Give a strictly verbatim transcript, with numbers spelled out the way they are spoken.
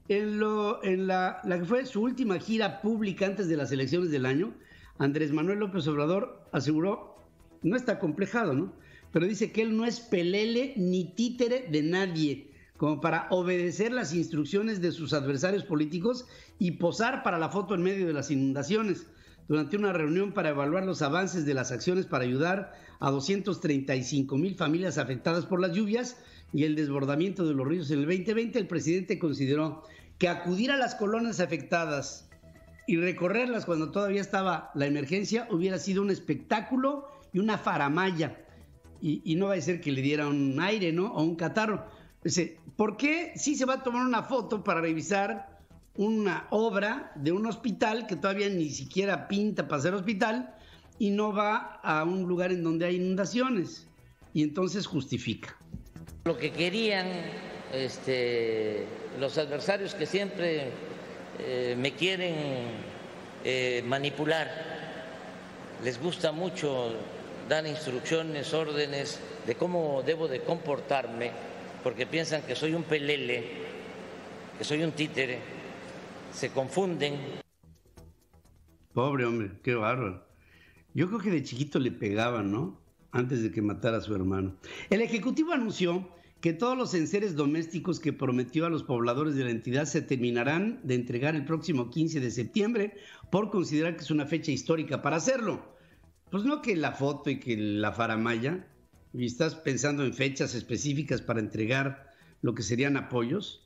En, lo, en la, la que fue su última gira pública antes de las elecciones del año, Andrés Manuel López Obrador aseguró, no está complejado, ¿no? Pero dice que él no es pelele ni títere de nadie, como para obedecer las instrucciones de sus adversarios políticos y posar para la foto en medio de las inundaciones. Durante una reunión para evaluar los avances de las acciones para ayudar a doscientas treinta y cinco mil familias afectadas por las lluvias y el desbordamiento de los ríos en el veinte veinte, el presidente consideró que acudir a las colonias afectadas y recorrerlas cuando todavía estaba la emergencia hubiera sido un espectáculo y una faramalla. Y, y no va a ser que le diera un aire, ¿no? O un catarro. Dice, ¿por qué sí se va a tomar una foto para revisar una obra de un hospital que todavía ni siquiera pinta para ser hospital y no va a un lugar en donde hay inundaciones? Y entonces justifica. Lo que querían este, los adversarios que siempre eh, me quieren eh, manipular, les gusta mucho dar instrucciones, órdenes de cómo debo de comportarme, porque piensan que soy un pelele, que soy un títere, se confunden. Pobre hombre, qué bárbaro. Yo creo que de chiquito le pegaban, ¿no? Antes de que matara a su hermano. El Ejecutivo anunció que todos los enseres domésticos que prometió a los pobladores de la entidad se terminarán de entregar el próximo quince de septiembre por considerar que es una fecha histórica para hacerlo. Pues no que la foto y que la faramaya, y estás pensando en fechas específicas para entregar lo que serían apoyos.